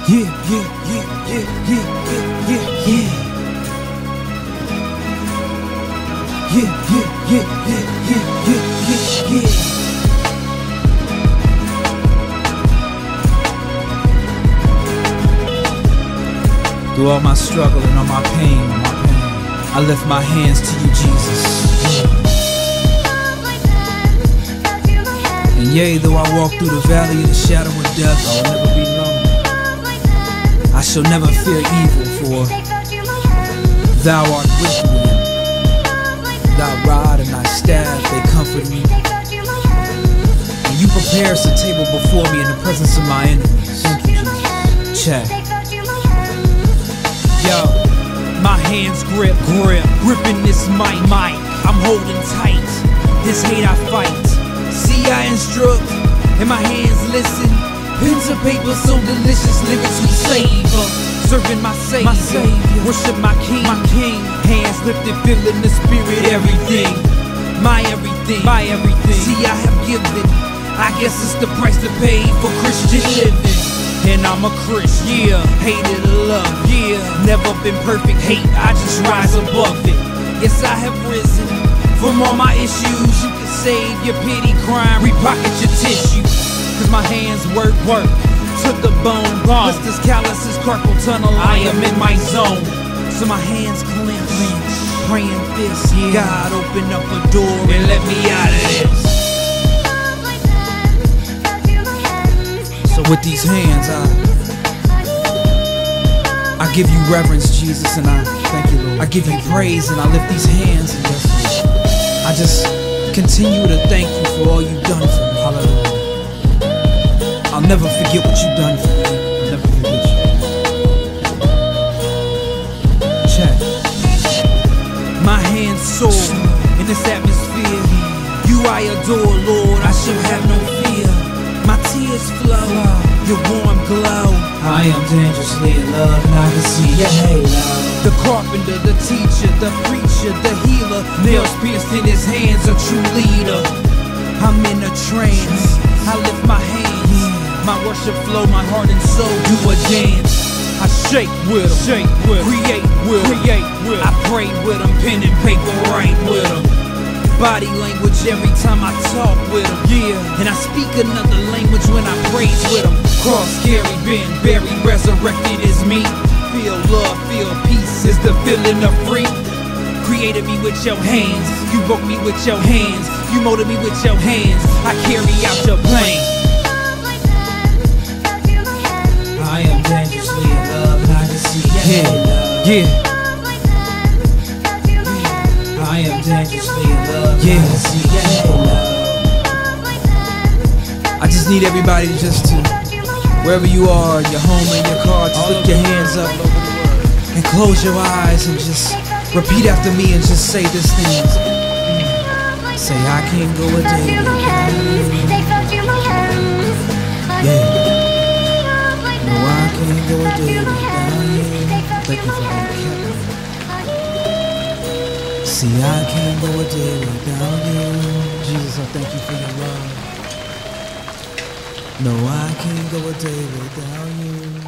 Yeah, yeah, yeah, yeah, yeah, yeah, yeah. Yeah, yeah, yeah, yeah, yeah, yeah, yeah, yeah. Through all my struggle and all my pain, I lift my hands to you, Jesus. And yea, though I walk through the valley of the shadow of death, I will never be lonely. I shall never fear evil, for thou art with me. Thy rod and thy staff, they comfort me. And you prepare us a table before me in the presence of my enemies. Thank you, Jesus. Check. Yo, my hands gripping this mic. I'm holding tight, this hate I fight. See, I instruct, and my hands listen. Pen to paper, so delicious, lyrics we savor. Serving my savior, worship my king. Hands lifted, feeling the spirit, everything. My everything. See, I have given, I guess it's the price to pay for Christian living. And I'm a Christian, yeah, hated or love, yeah. Never been perfect, hate, I just rise above it. Yes, I have risen from all my issues. You can save your pity crime, repocket your tissue. Cause my hands work to the bone. Blisters, calluses, carpal tunnel, I am in my zone. So my hands clench, praying fists, yeah. God, open up a door and let me out of this. So with these hands, I give you reverence, Jesus, and I thank you, Lord. I give you praise, and I lift these hands, and I just continue to thank you for all you've done for me. Hallelujah. I'll never forget what you've done for me. I'll never forget you. Check. My hands soar in this atmosphere. You I adore, Lord. I shall have no fear. My tears flow, your warm glow. I am dangerously in love, and I can see your halo. The carpenter, the teacher, the preacher, the healer. Nails pierced in his hands, a true leader. I'm in a trance, I lift my hands. My worship flow, my heart and soul do a dance. I shake with them, create with them. I pray with them, pen and paper write with them. Body language every time I talk with them, yeah. And I speak another language when I praise with them. Cross carry, been buried, resurrected is me. Feel love, feel peace is the feeling of free. Created me with your hands, you broke me with your hands. You molded me with your hands, I carry out your plan. I am dangerously in love, and I can see your love. Yeah. I am dangerously in love, yeah. I can see your love. I just need everybody to wherever you are, your home and your car, just lift your hands up and close your eyes and just repeat after me and just say this thing. Say, I can't go a day without you. Yeah. No, I can't go a day without you. Thank you for that. See, I can't go a day without you. Jesus, I thank you for your love. No, I can't go a day without you.